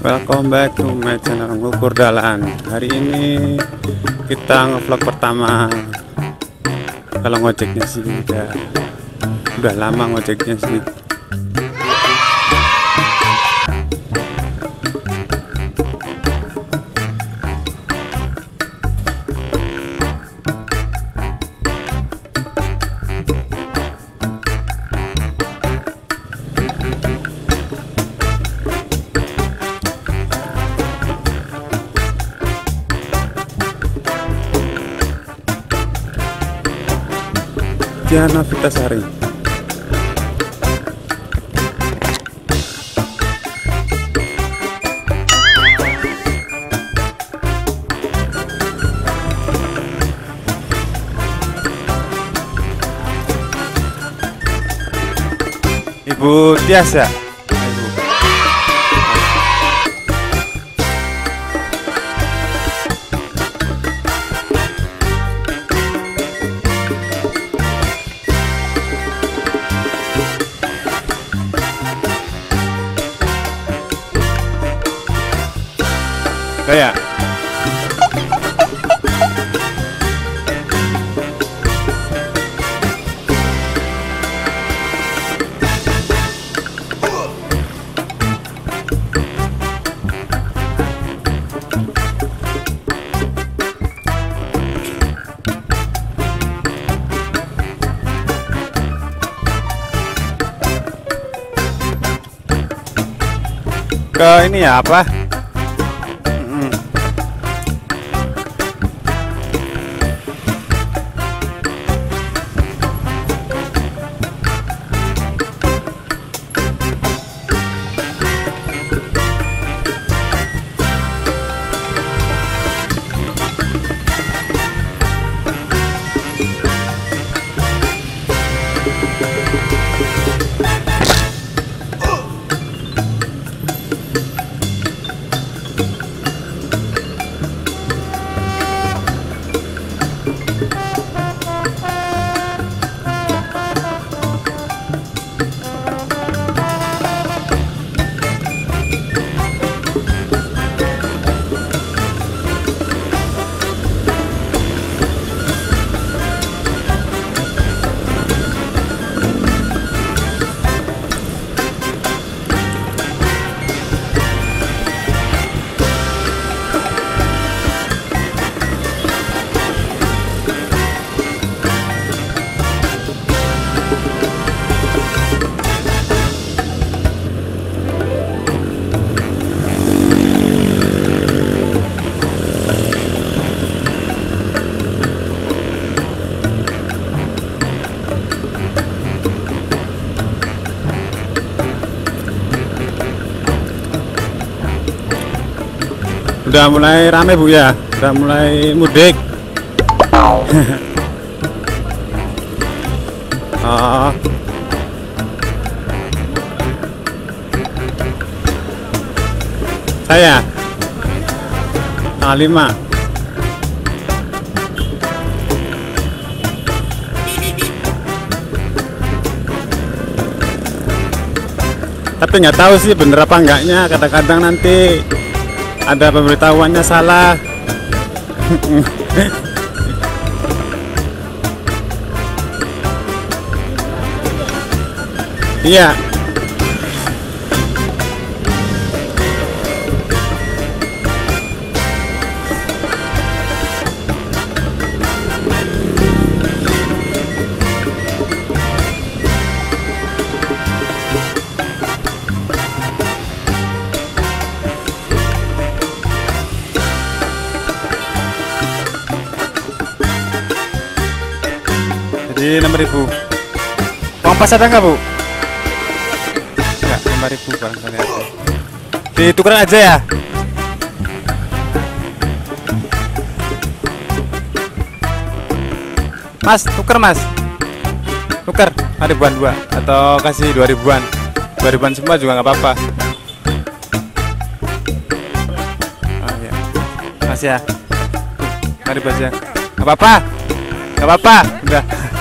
Welcome back to my channel Ngukur Dalan. Hari ini kita ngevlog pertama. Kalau ngojeknya sih udah lama ngojeknya sih. Diana Vitasari. Ibu Tias ya? Kayak ke ini ya apa? Udah mulai rame Bu ya, udah mulai mudik. Oh. Saya tanggal 5. Tapi nggak tahu sih bener apa enggaknya, kadang-kadang nanti ada pemberitahuannya salah. Iya. Jadi 6.000. Uang pas ada nggak Bu? Enggak, 5.000 barangkali ada. Ditukeran aja ya. Mas, tuker Mas. Tuker, ribuan 2 atau kasih 2.000-an. 2.000-an semua juga nggak apa-apa. Oh iya. Mas ya. 5.000 aja. Nggak apa-apa. Nggak apa-apa. Udah.